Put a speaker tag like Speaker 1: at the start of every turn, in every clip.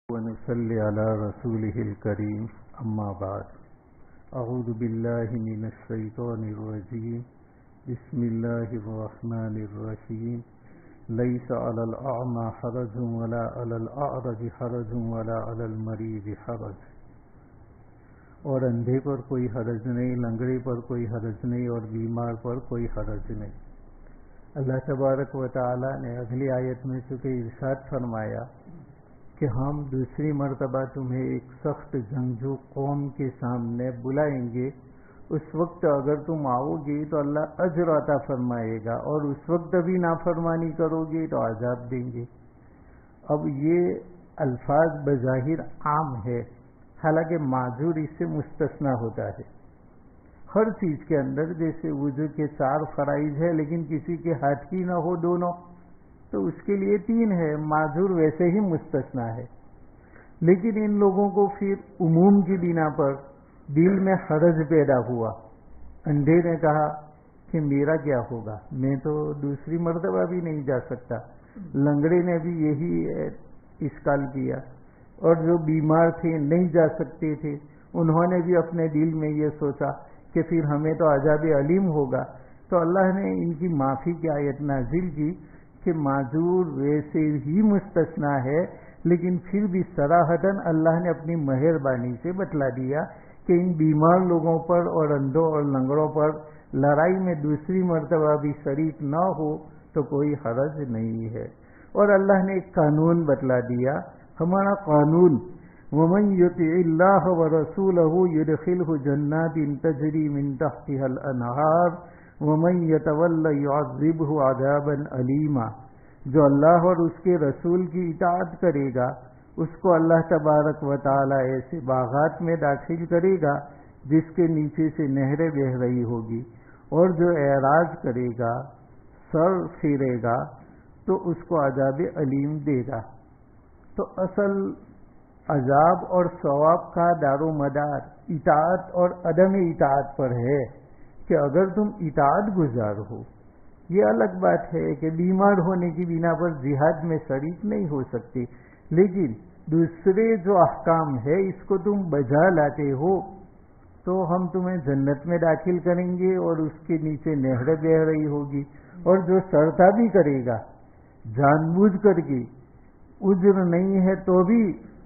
Speaker 1: ونصلي على رسوله الكريم أما بعد أعوذ بالله من الشيطان الرجيم بسم الله الرحمن الرحيم ليس على الأعمى حرج ولا على الأعرج حرج ولا على المريض حرج اور اندھے پر کوئی حرج نہیں، لنگڑے پر کوئی حرج نہیں، اور بیمار پر کوئی حرج نہیں۔ اللہ تبارک و تعالی نے اگلی آیت میں چونکہ ارشاد فرمایا کہ ہم دوسری مرتبہ تمہیں ایک سخت جنگجو قوم کے سامنے بلائیں گے، اس وقت اگر تم آؤ گے تو اللہ اجر عطا فرمائے گا، اور اس وقت بھی نافرمانی کرو گے تو عذاب دیں گے۔ اب یہ الفاظ بظاہر عام ہے، حالانکہ معذور اس سے مستثنیٰ ہوتا ہے۔ ہر چیز کے اندر جیسے وضو کے 4 فرائض ہے لیکن کسی کے ہاتھ ہی نہ ہو دونوں تو اس کے لیے 3 ہے، معذور ویسے ہی مستثنیٰ ہے۔ لیکن ان لوگوں کو پھر عموم کی بنا پر دل میں حرج پیدا ہوا۔ اندھے نے کہا کہ میرا کیا ہوگا، میں تو دوسری مرتبہ بھی نہیں جا سکتا۔ لنگڑے نے بھی یہی اشکال کیا، اور جو بیمار تھے نہیں جا سکتے تھے انہوں نے بھی اپنے دل میں یہ سوچا کہ پھر ہمیں تو عذاب علیم ہوگا۔ تو اللہ نے ان کی معافی کی آیت نازل کی کہ معذور ویسے ہی مستثنیٰ ہے، لیکن پھر بھی صراحتاً اللہ نے اپنی مہربانی سے بتلا دیا کہ ان بیمار لوگوں پر اور اندھوں اور لنگڑوں پر لڑائی میں دوسری مرتبہ بھی شریک نہ ہو تو کوئی حرج نہیں ہے۔ اور اللہ نے ایک قانون بتلا دیا، ہمارا قانون وَمَن يُطِعِ اللَّهَ وَرَسُولَهُ يُدْخِلْهُ جَنَّاتٍ تَجْرِي مِن تَحْتِهَا الْأَنْهَارُ وَمَن يَتَوَلَّ يُعَذِّبْهُ عَذَابًا أَلِيمًا۔ جو اللہ اور اس کے رسول کی اطاعت کرے گا اس کو اللہ تبارک و تعالی ایسے باغات میں داخل کرے گا جس کے نیچے سے نہریں بہہ رہی ہوگی، اور جو اعراض کرے گا، سر پھیرے گا تو اس کو عذاب علیم دے گا۔ تو اصل عذاب اور ثواب کا دار و مدار اطاعت اور عدم اطاعت پر ہے کہ اگر تم اطاعت گزار ہو، یہ الگ بات ہے کہ بیمار ہونے کی بنا پر جہاد میں شریک نہیں ہو سکتے، لیکن دوسرے جو احکام ہے اس کو تم بجا لاتے ہو تو ہم تمہیں جنت میں داخل کریں گے، اور اس کے نیچے نہریں بہہ رہی ہوگی۔ اور جو سرتابی کرے گا جان بوجھ کر کے، اجر نہیں ہے تو بھی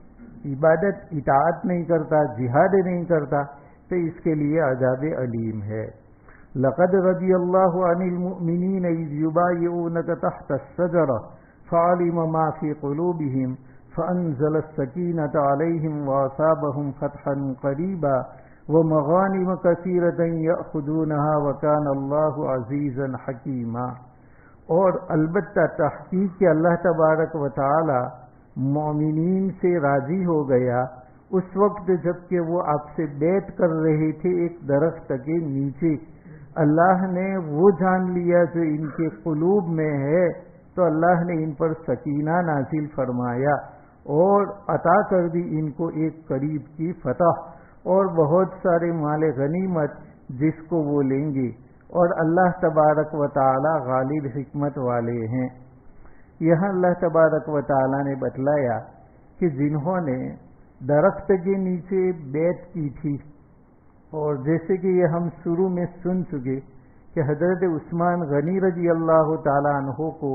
Speaker 1: عبادت اطاعت نہیں کرتا، جہاد نہیں کرتا، تو اس کے لیے عذاب علیم ہے۔ لقد رضی اللہ عن المؤمنین اذ یبایعونک تحت الشجرہ فعلم ما فی قلوبہم فانزل السکینۃ علیہم واصابہم فتحا قریبا ومغانم کثیرۃ یأخذونہا وکان اللہ عزیزا حکیما۔ اور البتہ تحقیق کہ اللہ تبارک و تعالی مومنین سے راضی ہو گیا اس وقت جب کہ وہ آپ سے بیعت کر رہے تھے ایک درخت کے نیچے۔ اللہ نے وہ جان لیا جو ان کے قلوب میں ہے، تو اللہ نے ان پر سکینہ نازل فرمایا اور عطا کر دی ان کو ایک قریب کی فتح اور بہت سارے مال غنیمت جس کو وہ لیں گے، اور اللہ تبارک و تعالی غالب حکمت والے ہیں۔ یہاں اللہ تبارک و تعالی نے بتلایا کہ جنہوں نے درخت کے نیچے بیعت کی تھی، اور جیسے کہ یہ ہم شروع میں سن چکے کہ حضرت عثمان غنی رضی اللہ تعالیٰ عنہ کو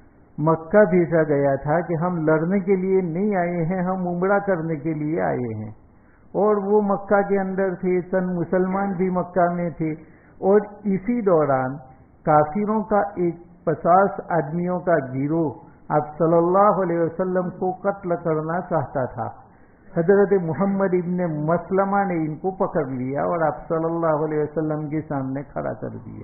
Speaker 1: مکہ بھیجا گیا تھا کہ ہم لڑنے کے لیے نہیں آئے ہیں، ہم عمرہ کرنے کے لیے آئے ہیں، اور وہ مکہ کے اندر تھے، چند مسلمان بھی مکہ میں تھے، اور اسی دوران کافروں کا ایک 50 آدمیوں کا گروہ آپ صلی اللہ علیہ وسلم کو قتل کرنا چاہتا تھا۔ حضرت محمد ابن مسلمہ نے ان کو پکڑ لیا اور آپ صلی اللہ علیہ وسلم کے سامنے کھڑا کر دیا۔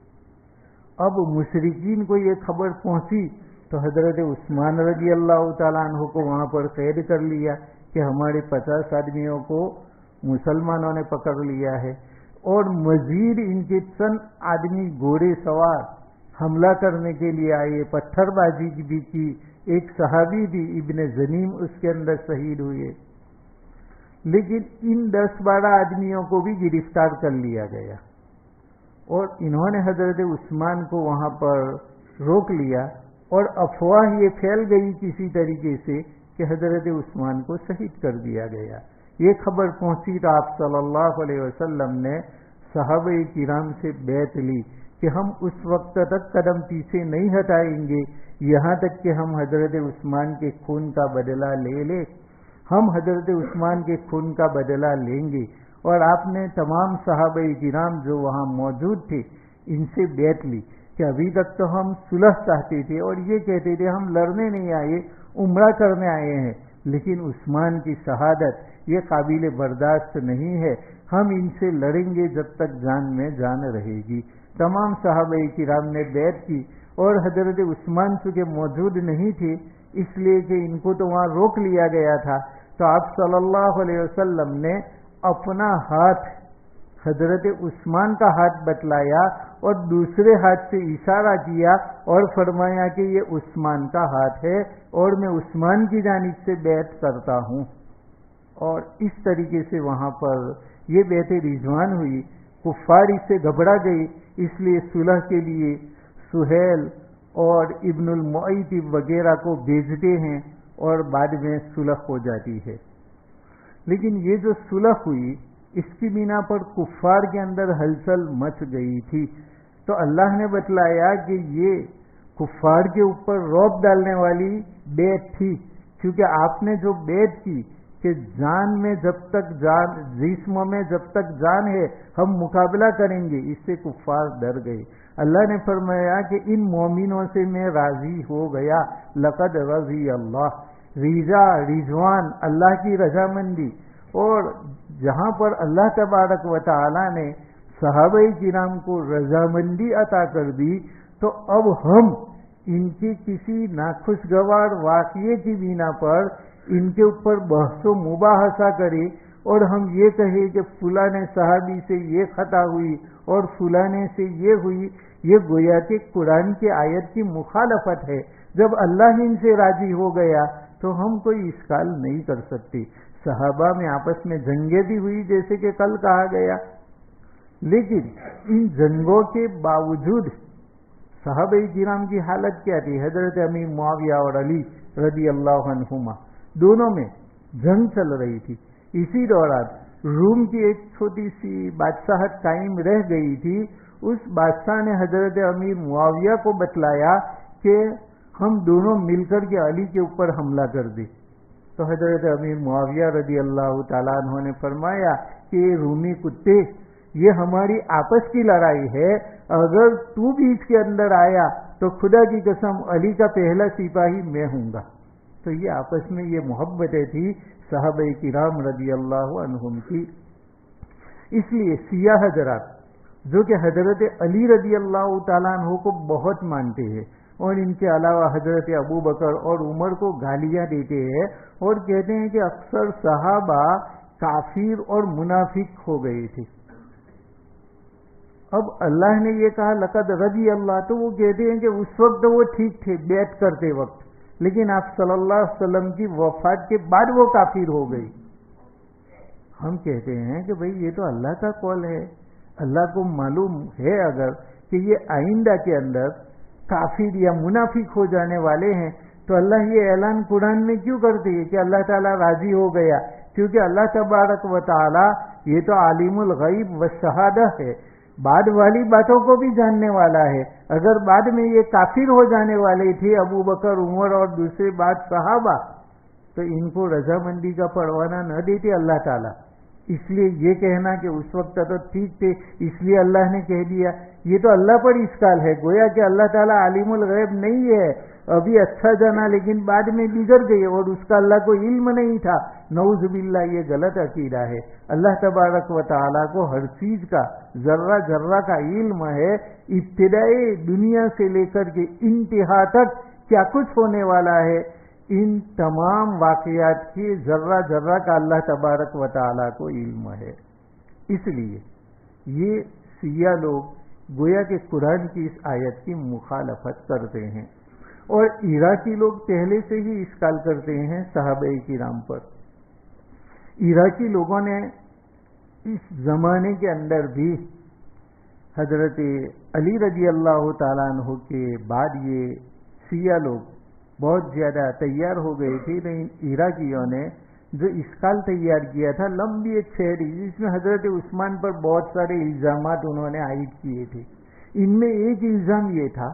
Speaker 1: اب مشرکین کو یہ خبر پہنچی تو حضرت عثمان رضی اللہ تعالیٰ عنہ کو وہاں پر قید کر لیا کہ ہمارے 50 آدمیوں کو مسلمانوں نے پکڑ لیا ہے، اور مزید ان کے چند آدمی گھوڑے سوار حملہ کرنے کے لیے آئے، پتھر بازی بھی کی، ایک صحابی بھی ابن زنیم اس کے اندر شہید ہوئے، لیکن ان 10-12 آدمیوں کو بھی گرفتار کر لیا گیا، اور انہوں نے حضرت عثمان کو وہاں پر روک لیا، اور افواہ یہ پھیل گئی کسی طریقے سے کہ حضرت عثمان کو شہید کر دیا گیا. یہ خبر پہنچی تو آپ صلی اللہ علیہ وسلم نے صحابہ کرام سے بیعت لی کہ ہم اس وقت تک قدم پیچھے نہیں ہٹائیں گے یہاں تک کہ ہم حضرت عثمان کے خون کا بدلہ لے لیں. ہم حضرت عثمان کے خون کا بدلہ لیں گے. اور آپ نے تمام صحابہ کرام جو وہاں موجود تھے ان سے بیعت لی کہ ابھی تک تو ہم صلح چاہتے تھے اور یہ کہتے تھے ہم لڑنے نہیں آئے عمرہ کرنے آئے ہیں، لیکن عثمان کی شہادت یہ قابل برداشت نہیں ہے، ہم ان سے لڑیں گے جب تک جان میں جان رہے گی. تمام صحابہ کرام نے بیعت کی اور حضرت عثمان چونکہ موجود نہیں تھے اس لیے کہ ان کو تو وہاں روک لیا گیا تھا، تو آپ صلی اللہ علیہ وسلم نے اپنا ہاتھ حضرت عثمان کا ہاتھ بتلایا اور دوسرے ہاتھ سے اشارہ کیا اور فرمایا کہ یہ عثمان کا ہاتھ ہے اور میں عثمان کی جانب سے بیعت کرتا ہوں. اور اس طریقے سے وہاں پر یہ بیعت رضوان ہوئی. کفار اس سے گھبرا گئی، اس لیے صلح کے لیے سہیل اور ابن المعیط وغیرہ کو بھیجتے ہیں اور بعد میں صلح ہو جاتی ہے. لیکن یہ جو صلح ہوئی اس کی بنا پر کفار کے اندر ہلچل مچ گئی تھی، تو اللہ نے بتلایا کہ یہ کفار کے اوپر رعب ڈالنے والی بیعت تھی، کیونکہ آپ نے جو بیعت کی کہ جان میں جب تک جان، جسم میں جب تک جان ہے ہم مقابلہ کریں گے، اس سے کفار ڈر گئے. اللہ نے فرمایا کہ ان مومنوں سے میں راضی ہو گیا. لقد رضی اللہ، رضا رضوان اللہ کی رضامندی. اور جہاں پر اللہ تبارک و تعالی نے صحابہ کرام کو رضامندی عطا کر دی، تو اب ہم ان کی کسی ناخوشگوار واقعے کی بنا پر ان کے اوپر بحث و مباحثہ کرے اور ہم یہ کہیں کہ فلاں صحابی سے یہ خطا ہوئی اور فلاں سے یہ ہوئی، یہ گویا کہ قرآن کی آیت کی مخالفت ہے. جب اللہ ان سے راضی ہو گیا تو ہم کوئی اشکال نہیں کر سکتے. صحابہ میں آپس میں جنگیں بھی ہوئی جیسے کہ کل کہا گیا، لیکن ان جنگوں کے باوجود صحابہ کرام کی حالت کیا تھی؟ حضرت امیر معاویہ اور علی رضی اللہ عنہما دونوں میں جنگ چل رہی تھی. اسی دوران روم کی ایک چھوٹی سی بادشاہت قائم رہ گئی تھی. اس بادشاہ نے حضرت امیر معاویہ کو بتلایا کہ ہم دونوں مل کر کے علی کے اوپر حملہ کر دیں. تو حضرت امیر معاویہ رضی اللہ تعالیٰ عنہ نے فرمایا کہ یہ رومی کتے، یہ ہماری آپس کی لڑائی ہے، اگر تو بھی اس کے اندر آیا تو خدا کی قسم علی کا پہلا سپاہی میں ہوں گا. تو یہ آپس میں یہ محبتیں تھی صحابہ کرام رضی اللہ عنہم کی. اس لیے سیاہ حضرات جو کہ حضرت علی رضی اللہ تعالیٰ عنہ کو بہت مانتے ہیں اور ان کے علاوہ حضرت ابو بکر اور عمر کو گالیاں دیتے ہیں اور کہتے ہیں کہ اکثر صحابہ کافر اور منافق ہو گئے تھے. اب اللہ نے یہ کہا لقد رضی اللہ، تو وہ کہتے ہیں کہ اس وقت وہ ٹھیک تھے بیعت کرتے وقت، لیکن آپ صلی اللہ علیہ وسلم کی وفات کے بعد وہ کافر ہو گئی. ہم کہتے ہیں کہ بھئی یہ تو اللہ کا قول ہے، اللہ کو معلوم ہے اگر کہ یہ آئندہ کے اندر کافر یا منافق ہو جانے والے ہیں تو اللہ یہ اعلان قرآن میں کیوں کرتے ہیں کہ اللہ تعالیٰ راضی ہو گیا؟ کیونکہ اللہ تبارک و تعالیٰ یہ تو عالم الغیب والشہادہ ہے، بعد والی باتوں کو بھی جاننے والا ہے. اگر بعد میں یہ کافر ہو جانے والے تھے ابو بکر عمر اور دوسرے بعد صحابہ، تو ان کو رضامندی کا پروانہ نہ دیتے اللہ تعالیٰ. اس لیے یہ کہنا کہ اس وقت تو ٹھیک تھے اس لیے اللہ نے کہہ دیا، یہ تو اللہ پر اشکال ہے. گویا کہ اللہ تعالیٰ عالم الغیب نہیں ہے، ابھی اچھا جانا لیکن بعد میں بگڑ گئے اور اس کا اللہ کو علم نہیں تھا. نعوذ باللہ، یہ غلط عقیدہ ہے. اللہ تبارک و تعالیٰ کو ہر چیز کا ذرہ ذرہ کا علم ہے. ابتدائی دنیا سے لے کر کے انتہا تک کیا کچھ ہونے والا ہے، ان تمام واقعات کے ذرہ ذرہ کا اللہ تبارک و تعالیٰ کو علم ہے. اس لیے یہ شیعہ لوگ گویا کہ قرآن کی اس آیت کی مخالفت کرتے ہیں اور عراقی لوگ پہلے سے ہی اشکال کرتے ہیں صحابہ کرام پر. عراقی لوگوں نے اس زمانے کے اندر بھی حضرت علی رضی اللہ تعالیٰ عنہ کے بعد یہ شیعہ لوگ بہت زیادہ تیار ہو گئے تھے، لیکن عراقیوں نے جو اسکال تیار کیا تھا لمبی ایک شہری، جس میں حضرت عثمان پر بہت سارے الزامات انہوں نے عائد کیے تھے. ان میں ایک الزام یہ تھا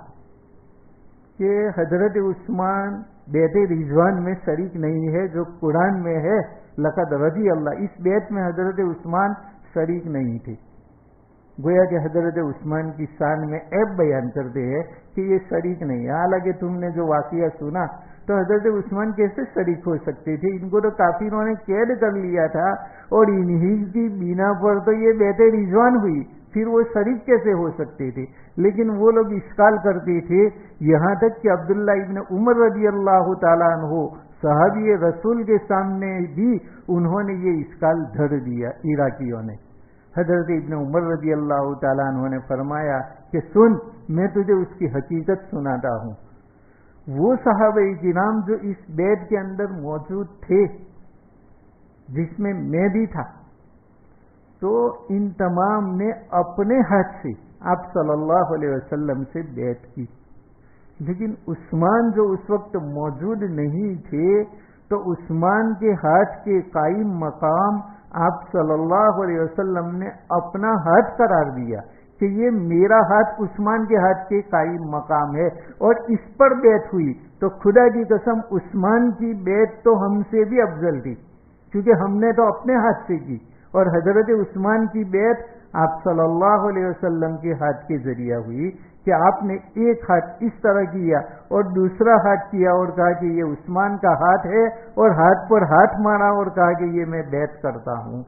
Speaker 1: کہ حضرت عثمان بیعت رضوان میں شریک نہیں ہے، جو قرآن میں ہے لقد رضی اللہ، اس بیعت میں حضرت عثمان شریک نہیں تھے. گویا کہ حضرت عثمان کی شان میں عیب بیان کرتے ہیں کہ یہ شریک نہیں ہے. حالانکہ تم نے جو واقعہ سنا تو حضرت عثمان کیسے شریک ہو سکتے تھے؟ ان کو تو کافروں نے قید کر لیا تھا اور انہی کی بنا پر تو یہ بیعت رضوان ہوئی، پھر وہ شریک کیسے ہو سکتے تھے؟ لیکن وہ لوگ اشکال کرتے تھے، یہاں تک کہ عبداللہ ابن عمر رضی اللہ تعالیٰ عنہ صحابی رسول کے سامنے بھی انہوں نے یہ اشکال دھر دیا عراقیوں نے. حضرت ابن عمر رضی اللہ تعالیٰ عنہ نے فرمایا کہ سن، میں تجھے اس کی حقیقت سناتا ہوں. وہ صحابہ کرام جو اس بیت کے اندر موجود تھے، جس میں میں بھی تھا، تو ان تمام نے اپنے ہاتھ سے آپ صلی اللہ علیہ وسلم سے بیعت کی. لیکن عثمان جو اس وقت موجود نہیں تھے، تو عثمان کے ہاتھ کے قائم مقام آپ صلی اللہ علیہ وسلم نے اپنا ہاتھ قرار دیا کہ یہ میرا ہاتھ عثمان کے ہاتھ کے قائم مقام ہے، اور اس پر بیعت ہوئی. تو خدا کی قسم عثمان کی بیعت تو ہم سے بھی افضل تھی، کیونکہ ہم نے تو اپنے ہاتھ سے کی، اور حضرت عثمان کی بیعت آپ صلی اللہ علیہ وسلم کے ہاتھ کے ذریعہ ہوئی کہ آپ نے ایک ہاتھ اس طرح کیا اور دوسرا ہاتھ کیا اور کہا کہ یہ عثمان کا ہاتھ ہے، اور ہاتھ پر ہاتھ مارا اور کہا کہ یہ میں بیعت کرتا ہوں.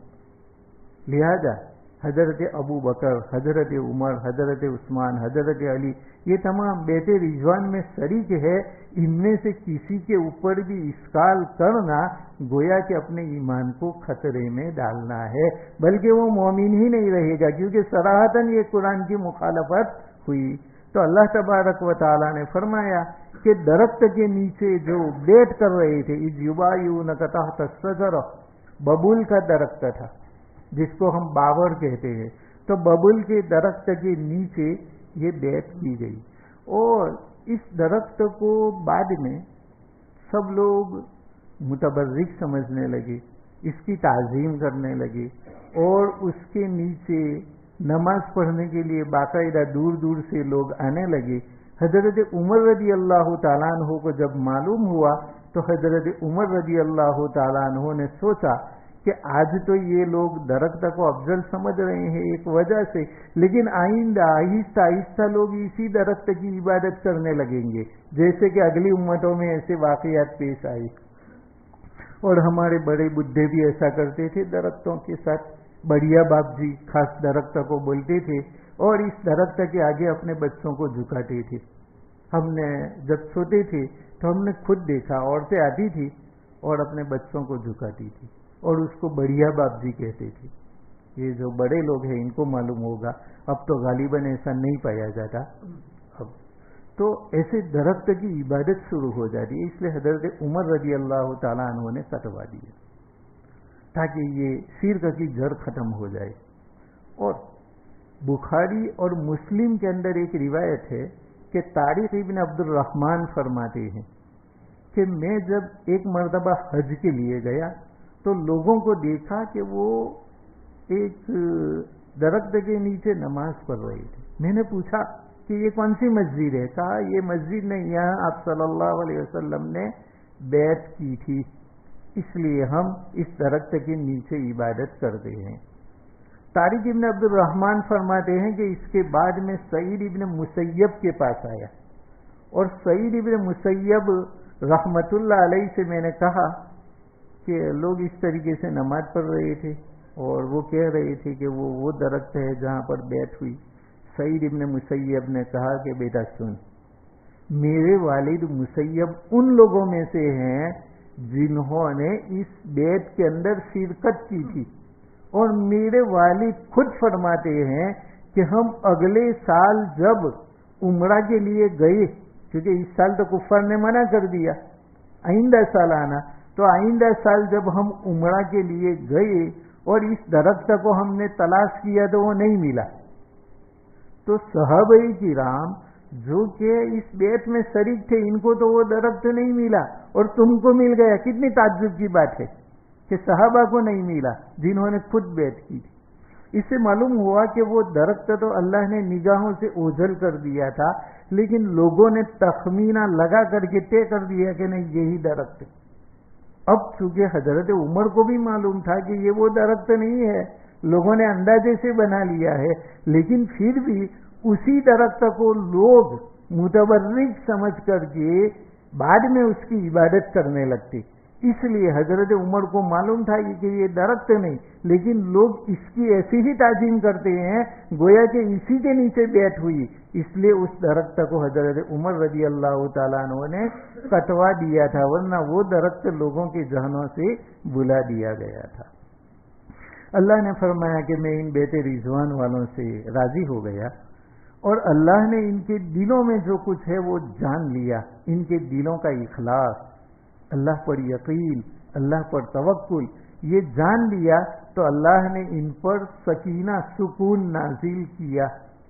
Speaker 1: لہذا حضرت ابو بکر، حضرت عمر، حضرت عثمان، حضرت علی، یہ تمام بیعت رضوان میں شریک ہے. ان میں سے کسی کے اوپر بھی اشکال کرنا گویا کہ اپنے ایمان کو خطرے میں ڈالنا ہے، بلکہ وہ مومن ہی نہیں رہے گا، کیونکہ صراحتاً یہ قرآن کی مخالفت ہوئی. تو اللہ تبارک و تعالیٰ نے فرمایا کہ درخت کے نیچے جو بیٹھ کر رہے تھے، اذ یبایعونک تحت الشجرہ، ببول کا درخت تھا جس کو ہم باور کہتے ہیں، تو ببول کے درخت کے نیچے یہ بیعت کی گئی. اور اس درخت کو بعد میں سب لوگ متبرک سمجھنے لگے، اس کی تعظیم کرنے لگے، اور اس کے نیچے نماز پڑھنے کے لیے باقاعدہ دور دور سے لوگ آنے لگے. حضرت عمر رضی اللہ تعالیٰ عنہ کو جب معلوم ہوا تو حضرت عمر رضی اللہ تعالیٰ عنہ نے سوچا کہ آج تو یہ لوگ درخت کو افضل سمجھ رہے ہیں ایک وجہ سے، لیکن آئندہ آہستہ آہستہ لوگ اسی درخت کی عبادت کرنے لگیں گے، جیسے کہ اگلی امتوں میں ایسے واقعات پیش آئے. اور ہمارے بڑے بڈھے بھی ایسا کرتے تھے درختوں کے ساتھ. بڑھیا باپ جی خاص درخت کو بولتے تھے اور اس درخت کے آگے اپنے بچوں کو جھکاتے تھے. ہم نے جب چھوٹے تھے تو ہم نے خود دیکھا، عورتیں آتی تھی اور اپنے بچوں کو جھکاتی تھی اور اس کو بڑھیا باپ جی کہتے تھے. یہ جو بڑے لوگ ہیں ان کو معلوم ہوگا، اب تو غالباً ایسا نہیں پایا جاتا. اب تو ایسے درخت کی عبادت شروع ہو جاتی ہے. اس لیے حضرت عمر رضی اللہ تعالیٰ عنہ نے کٹوا دیے تاکہ یہ شرک کی جڑ ختم ہو جائے. اور بخاری اور مسلم کے اندر ایک روایت ہے کہ طارق ابن عبد الرحمن فرماتے ہیں کہ میں جب ایک مرتبہ حج کے لیے گیا تو لوگوں کو دیکھا کہ وہ ایک درخت کے نیچے نماز پڑھ رہے تھے. میں نے پوچھا کہ یہ کون سی مسجد ہے؟ کہا یہ مسجد نہیں، یہاں آپ صلی اللہ علیہ وسلم نے بیعت کی تھی، اس لیے ہم اس درخت کے نیچے عبادت کرتے ہیں. طارق ابن عبد الرحمن فرماتے ہیں کہ اس کے بعد میں سعید ابن مسیب کے پاس آیا، اور سعید ابن مسیب رحمت اللہ علیہ سے میں نے کہا کہ لوگ اس طریقے سے نماز پڑھ رہے تھے اور وہ کہہ رہے تھے کہ وہ درخت ہے جہاں پر بیعت ہوئی. سعید ابن مسیب نے کہا کہ بیٹا سن، میرے والد مسیب ان لوگوں میں سے ہیں جنہوں نے اس بیعت کے اندر شرکت کی تھی، اور میرے والد خود فرماتے ہیں کہ ہم اگلے سال جب عمرہ کے لیے گئے، کیونکہ اس سال تو کفار نے منع کر دیا آئندہ سال آنا، تو آئندہ سال جب ہم عمرہ کے لیے گئے اور اس درخت کو ہم نے تلاش کیا تو وہ نہیں ملا. تو صحابہ کرام جو کہ اس بیعت میں شریک تھے ان کو تو وہ درخت نہیں ملا اور تم کو مل گیا. کتنی تعجب کی بات ہے کہ صحابہ کو نہیں ملا جنہوں نے خود بیعت کی تھی. اس سے معلوم ہوا کہ وہ درخت تو اللہ نے نگاہوں سے اوجھل کر دیا تھا، لیکن لوگوں نے تخمینہ لگا کر کے طے کر دیا کہ نہیں یہی درخت ہے. اب چونکہ حضرت عمر کو بھی معلوم تھا کہ یہ وہ درخت نہیں ہے، لوگوں نے اندازے سے بنا لیا ہے، لیکن پھر بھی اسی درخت کو لوگ متبرک سمجھ کر کے بعد میں اس کی عبادت کرنے لگتے. اس لیے حضرت عمر کو معلوم تھا کہ یہ درخت نہیں، لیکن لوگ اس کی ایسی ہی تعظیم کرتے ہیں گویا کہ اسی کے نیچے بیعت ہوئی. اس لیے اس درخت کو حضرت عمر رضی اللہ تعالیٰ عنہ نے کٹوا دیا تھا، ورنہ وہ درخت لوگوں کے ذہنوں سے بلا دیا گیا تھا. اللہ نے فرمایا کہ میں ان بیت رضوان والوں سے راضی ہو گیا اور اللہ نے ان کے دلوں میں جو کچھ ہے وہ جان لیا. ان کے دلوں کا اخلاص، اللہ پر یقین، اللہ پر توکل، یہ جان لیا تو اللہ نے ان پر سکینہ سکون نازل کیا.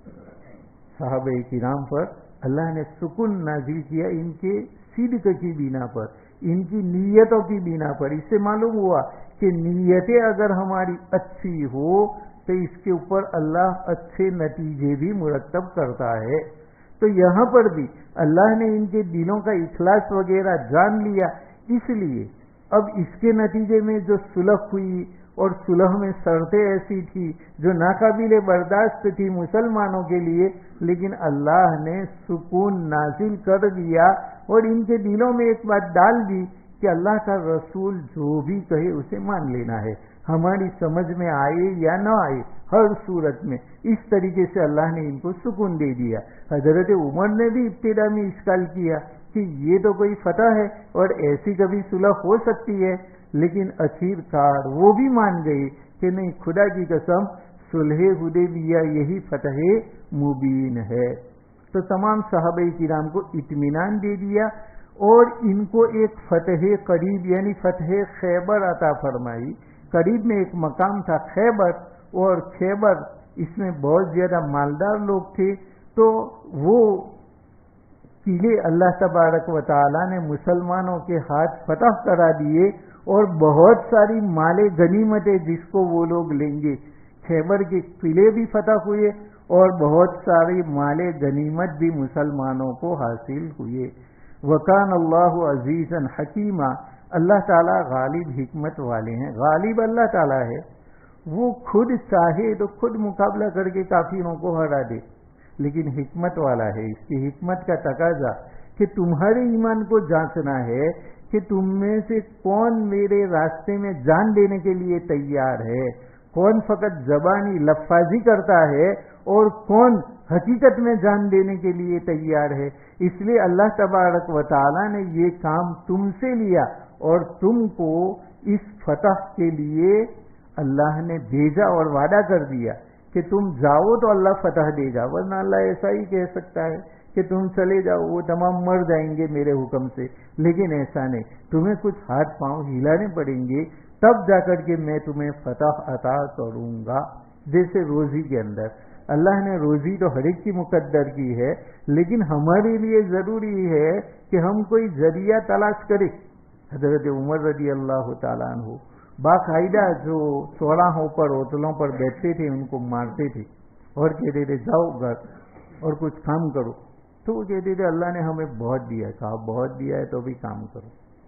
Speaker 1: صحابہ کرام پر اللہ نے سکون نازل کیا ان کے صدق کی بنا پر، ان کی نیتوں کی بنا پر. اس سے معلوم ہوا کہ نیتیں اگر ہماری اچھی ہو تو اس کے اوپر اللہ اچھے نتیجے بھی مرتب کرتا ہے. تو یہاں پر بھی اللہ نے ان کے دلوں کا اخلاص وغیرہ جان لیا. اس لیے اب اس کے نتیجے میں جو صلح ہوئی اور صلح میں شرطیں ایسی تھی جو ناقابل برداشت تھی مسلمانوں کے لیے، لیکن اللہ نے سکون نازل کر دیا اور ان کے دلوں میں ایک بات ڈال دی کہ اللہ کا رسول جو بھی کہے اسے مان لینا ہے، ہماری سمجھ میں آئے یا نہ آئے، ہر صورت میں. اس طریقے سے اللہ نے ان کو سکون دے دیا. حضرت عمر نے بھی ابتدا میں اشکال کیا کہ یہ تو کوئی فتح ہے اور ایسی کبھی صلح ہو سکتی ہے، لیکن اخیر کار وہ بھی مان گئی کہ نہیں، خدا کی قسم صلح حدیبیہ یہی فتح مبین ہے. تو تمام صحابہ کرام کو اطمینان دے دیا اور ان کو ایک فتح قریب یعنی فتح خیبر عطا فرمائی. قریب میں ایک مقام تھا خیبر، اور خیبر اس میں بہت زیادہ مالدار لوگ تھے، تو وہ قلعے اللہ تبارک و تعالی نے مسلمانوں کے ہاتھ فتح کرا دیے اور بہت ساری مال غنیمتیں جس کو وہ لوگ لیں گے. خیبر کے قلعے بھی فتح ہوئے اور بہت ساری مال غنیمت بھی مسلمانوں کو حاصل ہوئے. وکان اللہ عزیزا حکیما، اللہ تعالیٰ غالب حکمت والے ہیں. غالب اللہ تعالیٰ ہے، وہ خود چاہے تو خود مقابلہ کر کے کافروں کو ہرا دے، لیکن حکمت والا ہے. اس کی حکمت کا تقاضا کہ تمہارے ایمان کو جانچنا ہے کہ تم میں سے کون میرے راستے میں جان دینے کے لیے تیار ہے، کون فقط زبانی لفاظی کرتا ہے اور کون حقیقت میں جان دینے کے لیے تیار ہے. اس لیے اللہ تبارک و تعالی نے یہ کام تم سے لیا اور تم کو اس فتح کے لیے اللہ نے بھیجا اور وعدہ کر دیا کہ تم جاؤ تو اللہ فتح دے گا، ورنہ اللہ ایسا ہی کہہ سکتا ہے کہ تم چلے جاؤ وہ تمام مر جائیں گے میرے حکم سے. لیکن ایسا نہیں، تمہیں کچھ ہاتھ پاؤں ہلانے پڑیں گے تب جا کر کے میں تمہیں فتح عطا کروں گا. جیسے روزی کے اندر اللہ نے روزی تو ہر ایک کی مقدر کی ہے، لیکن ہمارے لیے ضروری ہے کہ ہم کوئی ذریعہ تلاش کریں. حضرت عمر رضی اللہ تعالیٰ عنہ باقاعدہ جو چوراہوں پر ہوٹلوں پر بیٹھتے تھے ان کو مارتے تھے اور کہتے تھے جاؤ گھر اور کچھ کام کرو. تو وہ کہتے تھے اللہ نے ہمیں بہت دیا ہے. کہا بہت دیا ہے تو بھی کام کرو،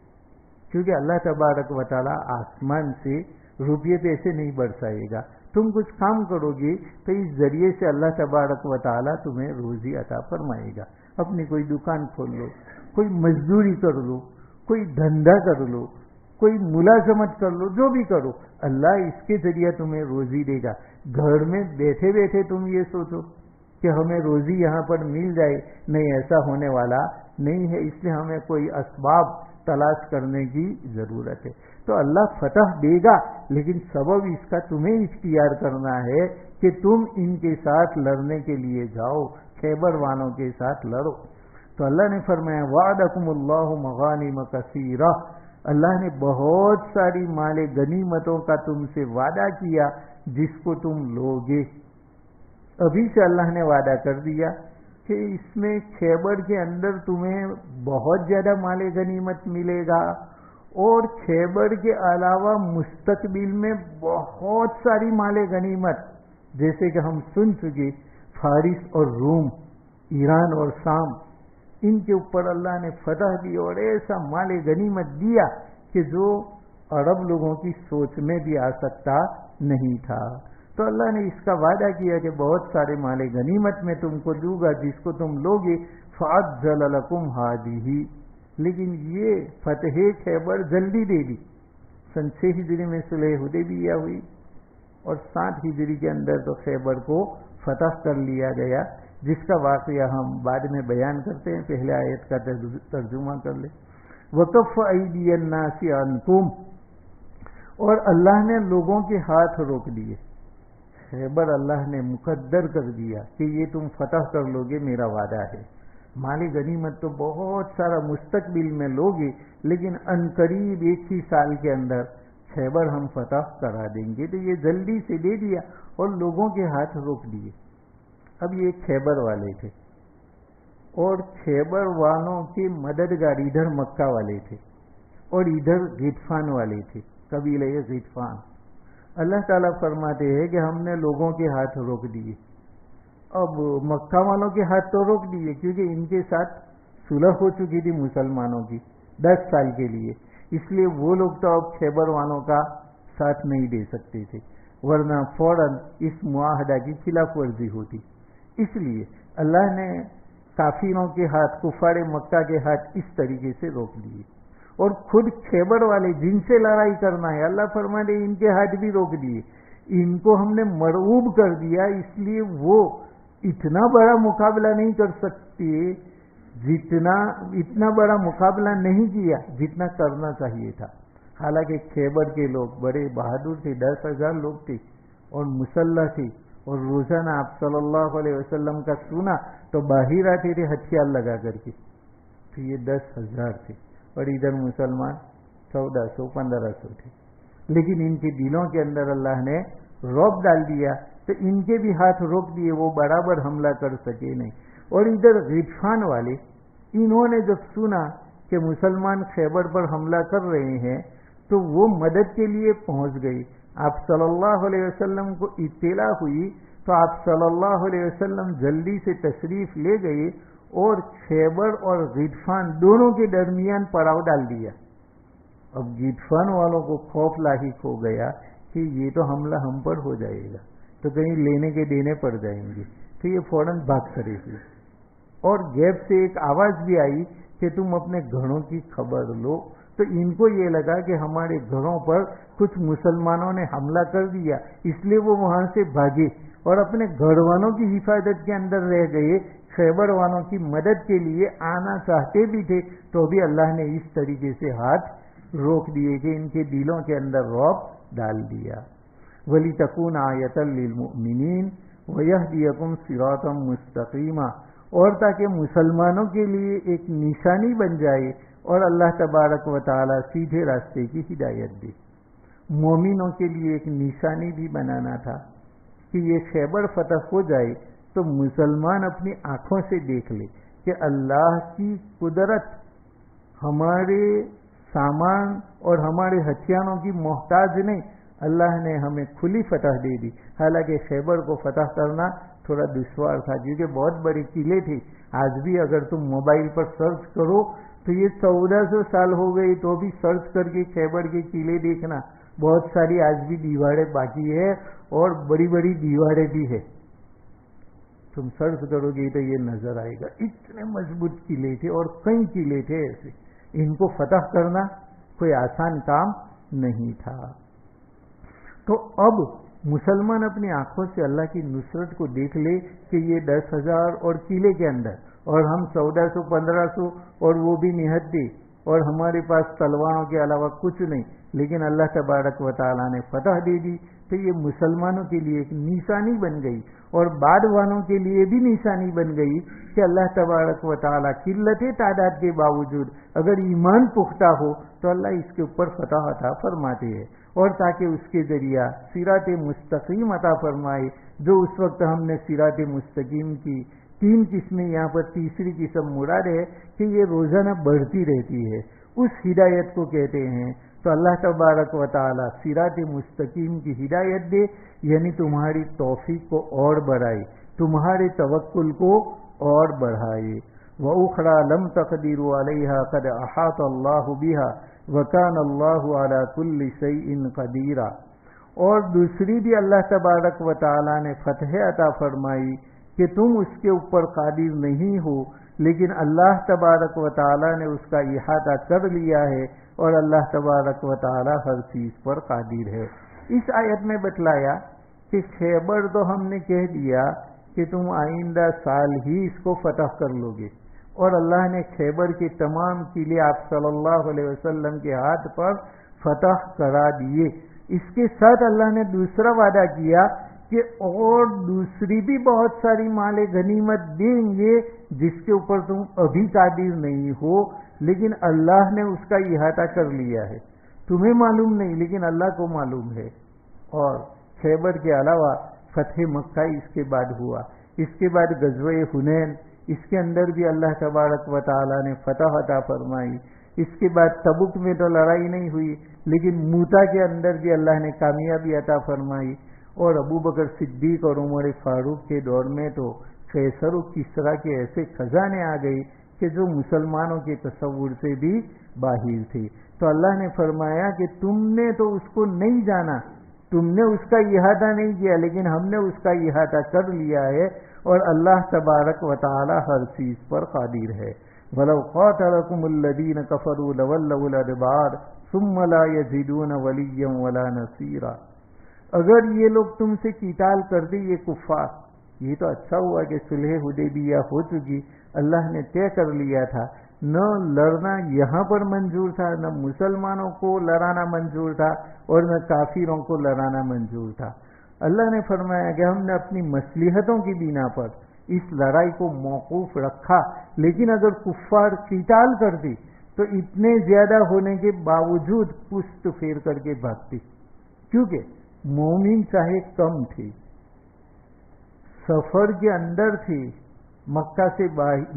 Speaker 1: کیونکہ اللہ تبارک و تعالیٰ آسمان سے روپیے پیسے نہیں برسائے گا. تم کچھ کام کرو گے تو اس ذریعے سے اللہ تبارک و تعالیٰ تمہیں روزی عطا فرمائے گا. اپنی کوئی دکان کھول لو، کوئی مزدوری کر لو، کوئی دھندا کر لو، کوئی ملازمت کر لو، جو بھی کرو اللہ اس کے ذریعے تمہیں روزی دے گا. گھر میں بیٹھے بیٹھے تم یہ سوچو کہ ہمیں روزی یہاں پر مل جائے، نہیں، ایسا ہونے والا نہیں ہے. اس لیے ہمیں کوئی اسباب تلاش کرنے کی ضرورت ہے. تو اللہ فتح دے گا، لیکن سبب اس کا تمہیں اختیار کرنا ہے کہ تم ان کے ساتھ لڑنے کے لیے جاؤ، خیبر والوں کے ساتھ لڑو. تو اللہ نے فرمایا وعدکم اللہ مغانم کثیرہ، اللہ نے بہت ساری مال غنیمتوں کا تم سے وعدہ کیا جس کو تم لوگے. ابھی سے اللہ نے وعدہ کر دیا کہ اس میں خیبر کے اندر تمہیں بہت زیادہ مال غنیمت ملے گا، اور خیبر کے علاوہ مستقبل میں بہت ساری مال غنیمت، جیسے کہ ہم سن چکے فارس اور روم، ایران اور شام، ان کے اوپر اللہ نے فتح دی اور ایسا مال غنیمت دیا کہ جو عرب لوگوں کی سوچ میں بھی آ سکتا نہیں تھا۔ تو اللہ نے اس کا وعدہ کیا کہ بہت سارے مال غنیمت میں تم کو دوں گا، جس کو تم لوگے فَعَجَّلَ لَكُمْ هَٰذِهِ، لیکن یہ فتح خیبر جلدی دے دی۔ سن 6 ہجری میں صلح حدیبیہ ہوئی اور 7 ہجری کے اندر تو خیبر کو فتح کر لیا گیا، جس کا واقعہ ہم بعد میں بیان کرتے ہیں، پہلے آیت کا ترجمہ کر لیں۔ وَكَفَّ أَيْدِيَ النَّاسِ عَنْكُمْ، اور اللہ نے لوگوں کے ہاتھ روک دیے۔ خیبر اللہ نے مقدر کر دیا کہ یہ تم فتح کر لوگے، میرا وعدہ ہے۔ مال غنیمت تو بہت سارا مستقبل میں لوگے، لیکن عنقریب 1 ہی سال کے اندر خیبر ہم فتح کرا دیں گے۔ تو یہ جلدی سے دے دیا اور لوگوں کے ہاتھ روک دیے۔ اب یہ خیبر والے تھے، اور خیبر والوں کے مددگار ادھر مکہ والے تھے اور ادھر غطفان والے تھے، قبیلہ غطفان۔ اللہ تعالیٰ فرماتے ہیں کہ ہم نے لوگوں کے ہاتھ روک دیے۔ اب مکہ والوں کے ہاتھ تو روک دیے کیونکہ ان کے ساتھ صلح ہو چکی تھی مسلمانوں کی 10 سال کے لیے، اس لیے وہ لوگ تو اب خیبر والوں کا ساتھ نہیں دے سکتے تھے، ورنہ فوراً اس معاہدہ کی خلاف ورزی ہوتی۔ اس لیے اللہ نے کافروں کے ہاتھ، کفار مکہ کے ہاتھ اس طریقے سے روک دیے، اور خود خیبر والے جن سے لڑائی کرنا ہے اللہ فرماتے ان کے ہاتھ بھی روک دیے۔ ان کو ہم نے مرعوب کر دیا، اس لیے وہ اتنا بڑا مقابلہ نہیں کر سکتے، اتنا بڑا مقابلہ نہیں کیا جتنا کرنا چاہیے تھا۔ حالانکہ خیبر کے لوگ بڑے بہادر تھے، 10,000 لوگ تھے اور مسلح تھے، اور روزانہ آپ صلی اللہ علیہ وسلم کا سنا تو باہر آتے تھے ہتھیار لگا کر کے۔ تو یہ 10,000 تھے اور ادھر مسلمان 1400-1500 تھے، لیکن ان کے دلوں کے اندر اللہ نے رعب ڈال دیا، تو ان کے بھی ہاتھ روک دیے، وہ برابر حملہ کر سکے نہیں۔ اور ادھر غطفان والے، انہوں نے جب سنا کہ مسلمان خیبر پر حملہ کر رہے ہیں تو وہ مدد کے لیے پہنچ گئی۔ آپ صلی اللہ علیہ وسلم کو اطلاع ہوئی تو آپ صلی اللہ علیہ وسلم جلدی سے تشریف لے گئے اور خیبر اور غطفان دونوں کے درمیان پڑاؤ ڈال دیا۔ اب غطفان والوں کو خوف لاحق ہو گیا کہ یہ تو حملہ ہم پر ہو جائے گا، تو کہیں لینے کے دینے پڑ جائیں گے، تو یہ فوراً بھاگ کھڑے ہوئے، اور غیب سے ایک آواز بھی آئی کہ تم اپنے گھروں کی خبر لو۔ تو ان کو یہ لگا کہ ہمارے گھروں پر کچھ مسلمانوں نے حملہ کر دیا، اس لیے وہ وہاں سے بھاگے اور اپنے گھر والوں کی حفاظت کے اندر رہ گئے۔ خیبر والوں کی مدد کے لیے آنا چاہتے بھی تھے تو بھی اللہ نے اس طریقے سے ہاتھ روک دیے کہ ان کے دلوں کے اندر رعب ڈال دیا۔ وَلِتَكُونَ آیَةً لِّلْمُؤْمِنِينَ وَيَهْدِيَكُمْ صِرَاطًا مُسْتَقِيمًا، اور تاکہ مسلمانوں کے لیے ایک نشانی بن جائے اور اللہ تبارک و تعالی سیدھے راستے کی ہدایت دے۔ مومنوں کے لیے ایک نشانی بھی بنانا تھا کہ یہ خیبر فتح ہو جائے تو مسلمان اپنی آنکھوں سے دیکھ لے کہ اللہ کی قدرت ہمارے سامان اور ہمارے ہتھیاروں کی محتاج نہیں، اللہ نے ہمیں کھلی فتح دے دی۔ حالانکہ خیبر کو فتح کرنا تھوڑا دشوار تھا کیونکہ بہت بڑے قلعے تھے۔ آج بھی اگر تم موبائل پر سرچ کرو تو یہ 1400 سال ہو گئی تو بھی سرچ کر کے خیبر کے قلعے دیکھنا، بہت ساری آج بھی دیواریں باقی ہے اور بڑی بڑی دیواریں بھی ہے، تم سرچ کرو گے تو یہ نظر آئے گا، اتنے مضبوط قلعے تھے اور کئی قلعے تھے ایسے۔ ان کو فتح کرنا کوئی آسان کام نہیں تھا۔ تو اب مسلمان اپنی آنکھوں سے اللہ کی نصرت کو دیکھ لے کہ یہ 10,000 اور قلعے کے اندر، اور ہم 1400-1500 اور وہ بھی نہتے، اور ہمارے پاس تلواروں کے علاوہ کچھ نہیں، لیکن اللہ تبارک و تعالیٰ نے فتح دے دی، تو یہ مسلمانوں کے لیے ایک نشانی بن گئی اور بعد والوں کے لیے بھی نشانی بن گئی کہ اللہ تبارک و تعالیٰ قلت تعداد کے باوجود اگر ایمان پختہ ہو تو اللہ اس کے اوپر فتح عطا فرماتے ہیں، اور تاکہ اس کے ذریعہ صراط مستقیم عطا فرمائے، جو اس وقت ہم نے صراط مستقیم کی 3 قسمیں یہاں پر تیسری قسم مراد ہے کہ یہ روزانہ بڑھتی رہتی ہے، اس ہدایت کو کہتے ہیں۔ تو اللہ تبارک و تعالی صراط مستقیم کی ہدایت دے، یعنی تمہاری توفیق کو اور بڑھائے، تمہارے توکل کو اور بڑھائے۔ وَأُخْرَى لَمْ تَقْدِرُوا عَلَيْهَا قَدْ أَحَاطَ اللَّهُ بِهَا وَكَانَ اللَّهُ عَلَى كُلِّ شَيْءٍ قَدِيرًا، اور دوسری بھی اللہ تبارک و تعالی نے فتح عطا فرمائی کہ تم اس کے اوپر قادر نہیں ہو، لیکن اللہ تبارک و تعالی نے اس کا احاطہ کر لیا ہے، اور اللہ تبارک و تعالی ہر چیز پر قادر ہے۔ اس آیت میں بتلایا کہ خیبر تو ہم نے کہہ دیا کہ تم آئندہ سال ہی اس کو فتح کر لو گے، اور اللہ نے خیبر کے تمام قلعے آپ صلی اللہ علیہ وسلم کے ہاتھ پر فتح کرا دیے۔ اس کے ساتھ اللہ نے دوسرا وعدہ کیا کہ اور دوسری بھی بہت ساری مال غنیمت دیں گے جس کے اوپر تم ابھی قادر نہیں ہو، لیکن اللہ نے اس کا احاطہ کر لیا ہے، تمہیں معلوم نہیں لیکن اللہ کو معلوم ہے۔ اور خیبر کے علاوہ فتح مکہ اس کے بعد ہوا، اس کے بعد غزوہ حنین، اس کے اندر بھی اللہ تبارک و تعالی نے فتح عطا فرمائی۔ اس کے بعد تبوک میں تو لڑائی نہیں ہوئی، لیکن موتا کے اندر بھی اللہ نے کامیابی عطا فرمائی۔ اور ابو بکر صدیق اور عمر فاروق کے دور میں تو قیصر و کسریٰ کے ایسے خزانے آ گئی کہ جو مسلمانوں کے تصور سے بھی باہر تھے۔ تو اللہ نے فرمایا کہ تم نے تو اس کو نہیں جانا، تم نے اس کا احاطہ نہیں کیا، لیکن ہم نے اس کا احاطہ کر لیا ہے، اور اللہ تبارک و تعالی ہر چیز پر قادر ہے۔ وَلَوْ قَاتَلَكُمُ الَّذِينَ كَفَرُوا لَوَلَّوُا الْأَدْبَارَ ثُمَّ لَا يَجِدُونَ وَلِيًّا وَلَا نَصِيرًا، اگر یہ لوگ تم سے قتال کرتے، یہ کفار، یہ تو اچھا ہوا کہ صلح حدیبیہ ہو چکی، اللہ نے طے کر لیا تھا، نہ لڑنا یہاں پر منظور تھا، نہ مسلمانوں کو لڑانا منظور تھا، اور نہ کافروں کو لڑانا منظور تھا۔ اللہ نے فرمایا کہ ہم نے اپنی مصلحتوں کی بنا پر اس لڑائی کو موقوف رکھا، لیکن اگر کفار قتال کرتے تو اتنے زیادہ ہونے کے باوجود پشت پھیر کر کے بھاگتے، کیونکہ مومن چاہے کم تھے، سفر کے اندر تھے، مکہ سے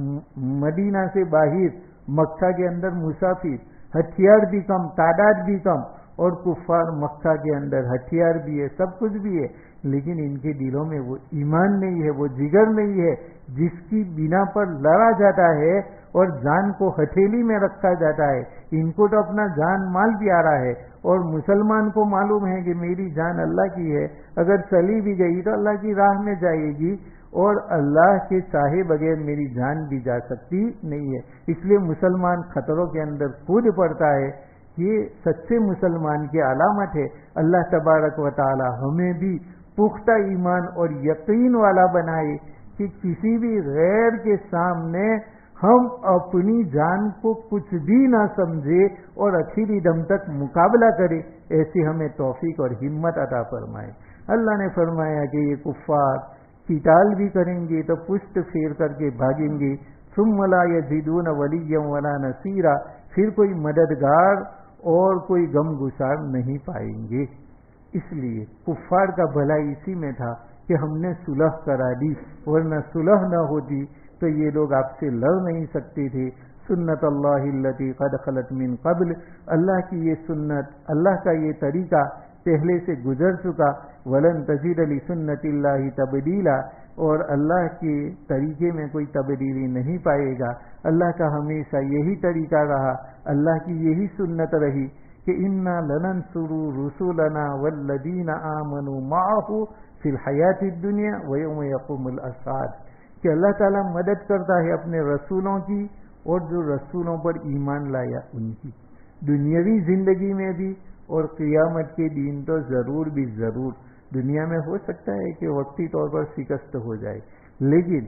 Speaker 1: مدینہ سے باہر، مکہ کے اندر مسافر، ہتھیار بھی کم، تعداد بھی کم، اور کفار مکہ کے اندر ہتھیار بھی ہے، سب کچھ بھی ہے، لیکن ان کے دلوں میں وہ ایمان نہیں ہے، وہ جگر نہیں ہے جس کی بنا پر لڑا جاتا ہے اور جان کو ہتھیلی میں رکھا جاتا ہے۔ ان کو تو اپنا جان مال پیارا ہے، اور مسلمان کو معلوم ہے کہ میری جان اللہ کی ہے، اگر چلی بھی گئی تو اللہ کی راہ میں جائے گی، اور اللہ کے چاہے بغیر میری جان بھی جا سکتی نہیں ہے۔ اس لیے مسلمان خطروں کے اندر کود پڑتا ہے۔ یہ سچے مسلمان کی علامت ہے۔ اللہ تبارک و تعالی ہمیں بھی پختہ ایمان اور یقین والا بنائے کہ کسی بھی غیر کے سامنے ہم اپنی جان کو کچھ بھی نہ سمجھے اور آخری دم تک مقابلہ کرے، ایسی ہمیں توفیق اور ہمت عطا فرمائے۔ اللہ نے فرمایا کہ یہ کفار قتال بھی کریں گے تو پشت پھیر کر کے بھاگیں گے، ثم لا یجدون ولیا ولا نصیرا، پھر کوئی مددگار اور کوئی غم گسار نہیں پائیں گے۔ اس لیے کفار کا بھلا اسی میں تھا کہ ہم نے صلح کرا دی، ورنہ صلح نہ ہوتی تو یہ لوگ آپ سے لڑ نہیں سکتے تھے۔ سنت اللہ التی قد خلت من قبل، اللہ کی یہ سنت، اللہ کا یہ طریقہ پہلے سے گزر چکا، ولن تجد لسنت اللہ تبدیلا، اور اللہ کے طریقے میں کوئی تبدیلی نہیں پائے گا۔ اللہ کا ہمیشہ یہی طریقہ رہا، اللہ کی یہی سنت رہی کہ انا لننصر رسولنا والذین آمنوا معه فی الحیات الدنیا ویوم یقوم الاشہاد، کہ اللہ تعالیٰ مدد کرتا ہے اپنے رسولوں کی اور جو رسولوں پر ایمان لایا ان کی، دنیاوی زندگی میں بھی اور قیامت کے دن تو ضرور بھی ضرور۔ دنیا میں ہو سکتا ہے کہ وقتی طور پر شکست ہو جائے، لیکن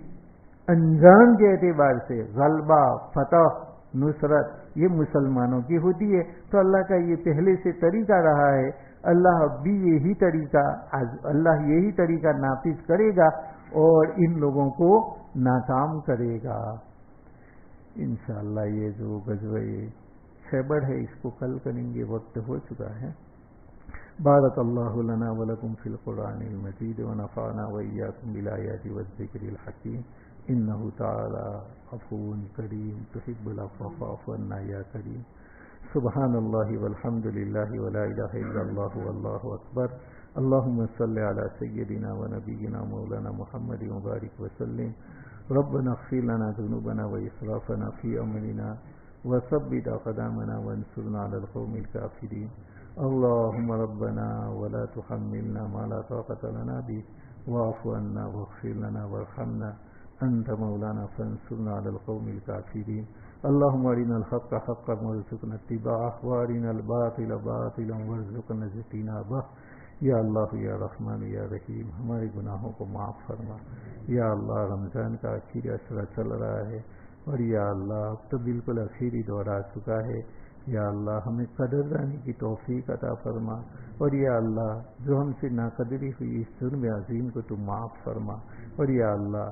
Speaker 1: انجام کے اعتبار سے غلبہ، فتح، نصرت یہ مسلمانوں کی ہوتی ہے۔ تو اللہ کا یہ پہلے سے طریقہ رہا ہے، اللہ اب بھی یہی طریقہ نافذ کرے گا اور ان لوگوں کو ناکام کرے گا انشاءاللہ۔ یہ جو غزوہ خیبر ہے اس کو کل کریں گے، وقت ہو چکا ہے۔ بارک اللہ لنا ولکم فی القرآن المجید ونفعنا وإیاکم بالآیات والذکر الحکیم۔ إنه تعالى عفو كريم تحب العفو فاعف عنا يا كريم. سبحان الله والحمد لله ولا إله إلا الله والله أكبر. اللهم صل على سيدنا ونبينا مولانا محمد وبارك وسلم. ربنا اغفر لنا ذنوبنا وإسرافنا في أمرنا وثبت أقدامنا وانصرنا على القوم الكافرين. اللهم ربنا ولا تحملنا ما لا طاقة لنا به واعف عنا واغفر لنا وارحمنا أنت مولانا فانصرنا على القوم الكافرين. اللهم أرنا الحق حقا وارزقنا اتباعه وأرنا الباطل باطلا وارزقنا اجتنابه. یا اللہ یا رحمان یا رحیم ہمارے گناہوں کو معاف فرما. یا اللہ رمضان کا آخری عشرہ چل رہا ہے اور یا اللہ اب تو بالکل آخری دور آ چکا ہے. یا اللہ ہمیں قدردانی کی توفیق عطا فرما اور یا اللہ جو ہم سے ناقدری ہوئی اس جرم عظیم کو تو معاف فرما. اور یا اللہ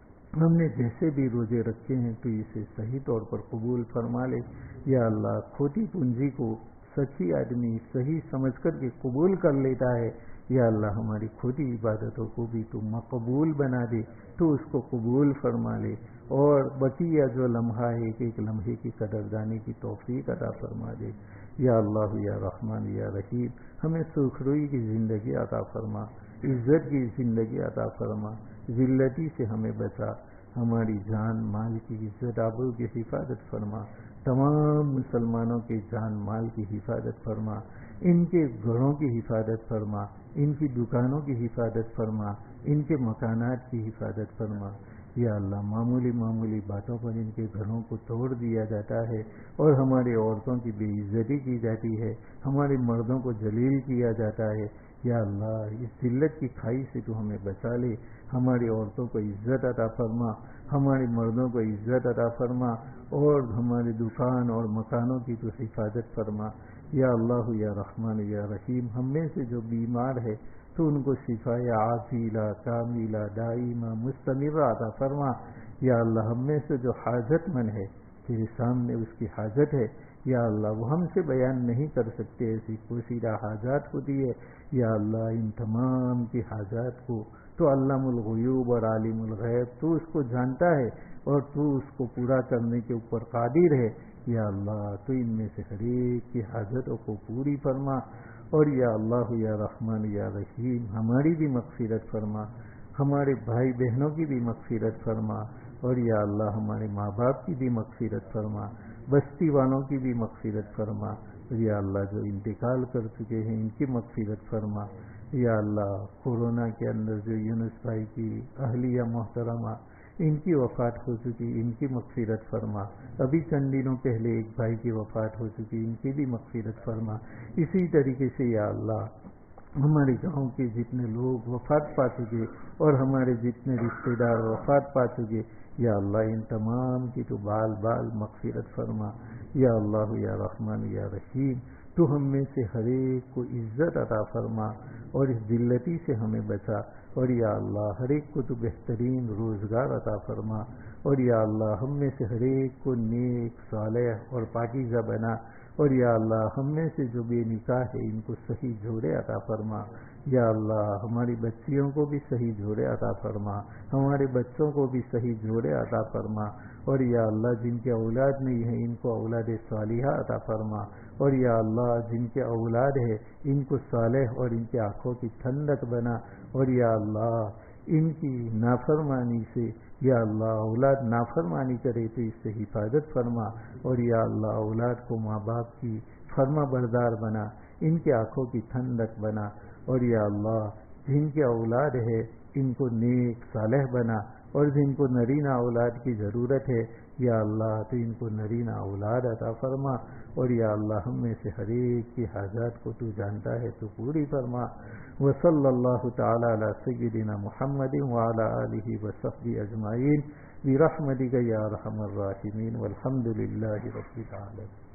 Speaker 1: ہم نے جیسے بھی روزے رکھے ہیں تو اسے صحیح طور پر قبول فرما لے. یا اللہ کھوٹی پونجی کو سچی آدمی صحیح سمجھ کر کے قبول کر لیتا ہے. یا اللہ ہماری کھوٹی عبادتوں کو بھی تو مقبول بنا دے, تو اس کو قبول فرما لے اور بقیہ جو لمحہ ہے ایک ایک لمحے کی قدردانی کی توفیق عطا فرما دے. یا اللہ یا رحمان یا رحیم ہمیں سرخروئی کی زندگی عطا فرما, عزت کی زندگی عطا فرما, ذلتی سے ہمیں بچا, ہماری جان مال کی عزت آبرو کی حفاظت فرما, تمام مسلمانوں کے جان مال کی حفاظت فرما, ان کے گھروں کی حفاظت فرما, ان کی دکانوں کی حفاظت فرما, ان کے مکانات کی حفاظت فرما. یا اللہ معمولی معمولی باتوں پر ان کے گھروں کو توڑ دیا جاتا ہے اور ہماری عورتوں کی بے عزتی کی جاتی ہے, ہمارے مردوں کو ذلیل کیا جاتا ہے. یا اللہ اس ذلت کی کھائی سے تو ہمیں بچا لے, ہماری عورتوں کو عزت عطا فرما, ہمارے مردوں کو عزت عطا فرما اور ہمارے دکان اور مکانوں کی تو حفاظت فرما. یا اللہ یا رحمان یا رحیم ہم میں سے جو بیمار ہے تو ان کو شفاء عاجلہ کاملہ دائمہ مستمرہ عطا فرما. یا اللہ ہم میں سے جو حاجت مند ہے تیرے سامنے اس کی حاجت ہے, یا اللہ وہ ہم سے بیان نہیں کر سکتے, ایسی پوشیدہ حاجات ہوتی ہے. یا اللہ ان تمام کی حاجات کو تو علام الغیوب اور عالم الغیب تو اس کو جانتا ہے اور تو اس کو پورا کرنے کے اوپر قادر ہے. یا اللہ تو ان میں سے ہر ایک کی حاجتوں کو پوری فرما. اور یا اللہ یا رحمان یا رحیم ہماری بھی مغفرت فرما, ہمارے بھائی بہنوں کی بھی مغفرت فرما, اور یا اللہ ہمارے ماں باپ کی بھی مغفرت فرما, بستی والوں کی بھی مغفرت فرما. یا اللہ جو انتقال کر چکے ہیں ان کی مغفرت فرما. یا اللہ کورونا کے اندر جو یونس بھائی کی اہلیہ محترمہ ان کی وفات ہو چکی ان کی مغفرت فرما. ابھی چند دنوں پہلے ایک بھائی کی وفات ہو چکی ان کی بھی مغفرت فرما. اسی طریقے سے یا اللہ ہمارے گاؤں کے جتنے لوگ وفات پا چکے اور ہمارے جتنے رشتہ دار وفات پا چکے یا اللہ ان تمام کی تو بال بال مغفرت فرما. یا اللہ یا رحمان یا رحیم تو ہم میں سے ہر ایک کو عزت عطا فرما اور اس ذلتی سے ہمیں بچا. اور یا اللہ ہر ایک کو تو بہترین روزگار عطا فرما. اور یا اللہ ہم میں سے ہر ایک کو نیک صالح اور پاکیزہ بنا. اور یا اللہ ہم میں سے جو بے نکاح ہے ان کو صحیح جوڑے عطا فرما. یا اللہ ہماری بچیوں کو بھی صحیح جوڑے عطا فرما, ہمارے بچوں کو بھی صحیح جوڑے عطا فرما. اور یا اللہ جن کے اولاد نہیں ہے ان کو اولاد صالحہ عطا فرما. اور یا اللہ جن کے اولاد ہے ان کو صالح اور ان کی آنکھوں کی ٹھنڈک بنا. اور یا اللہ ان کی نافرمانی سے یا اللہ اولاد نافرمانی کرے تو اس سے حفاظت فرما. اور یا اللہ اولاد کو ماں باپ کی فرما بردار بنا, ان کی آنکھوں کی ٹھنڈک بنا. اور یا اللہ جن کے اولاد ہے ان کو نیک صالح بنا, اور جن کو نرینہ اولاد کی ضرورت ہے یا اللہ تو ان کو نرینہ اولاد عطا فرما. اور یا اللہ ہم میں سے ہر ایک کی حاجات کو تو جانتا ہے تو پوری فرما. وصلی اللہ تعالی علی سیدنا محمد وعلی آلہ وصحبہ اجمعین برحمتک یا ارحم الراحمین والحمد للہ رب العالمین.